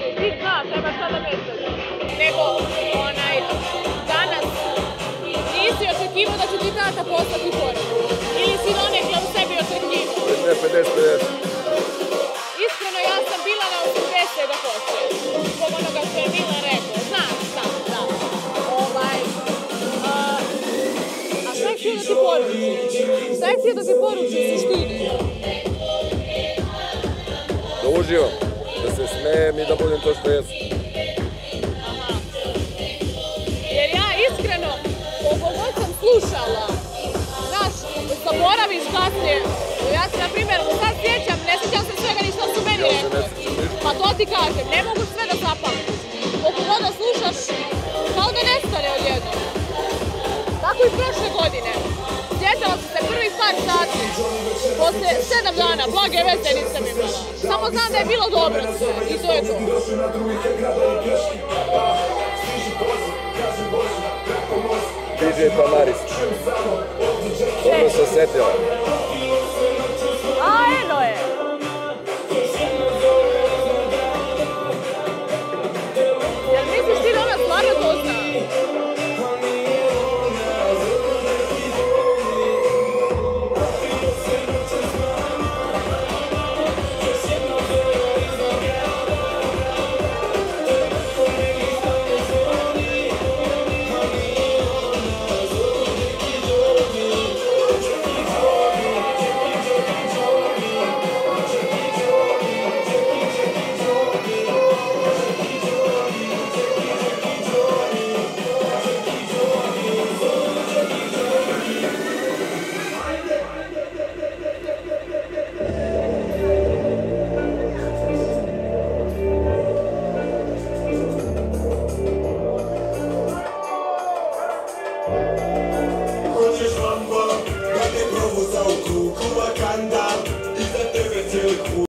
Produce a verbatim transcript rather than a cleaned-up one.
ti znaš, nemaš šta da misliš. Nego, onaj, danas nisi očekivao da će ti tata poslati poruku. Ili si donekle u sebi očekivao. Ne, pedeset pedeset. Iskreno, ja sam bila na osamdeset posto. Zbog onoga što je Mile rekao. Znam, znam, znam. Ovaj, a, a šta je htio da ti poruči? Šta je htio da ti poruči u suštini? Da uživam, da se smijem i da budem to što jesam. Aha. Jer ja iskreno, koliko god sam slušala, znaš, zaboraviš kasnije. Ja se, na primjer, sad sjećam, ne sjećam se svega ni što su meni rekli. Pa to ti kažem, ne mogu sve da zapamtiš. Koliko god da slušaš, kao da nestane odjednom. Tako i prošle godine. Sjetila sam se prvih par sati, posle sedam dana, blage veze nisam imala. Samo znam da je bilo dobro sve i to je to. D J Tamaris. Dobro se osjetila. A, eno je. Jel misliš ti da ona stvarno to zna? Just